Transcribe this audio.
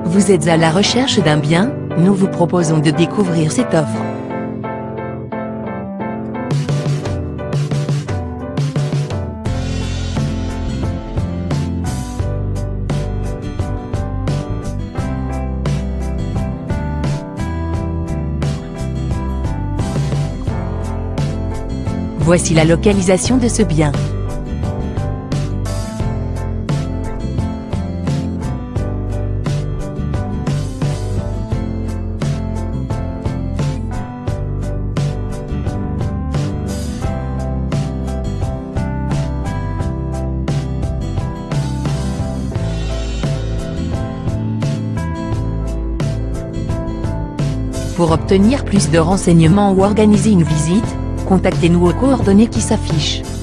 Vous êtes à la recherche d'un bien? Nous vous proposons de découvrir cette offre. Voici la localisation de ce bien. Pour obtenir plus de renseignements ou organiser une visite, contactez-nous aux coordonnées qui s'affichent.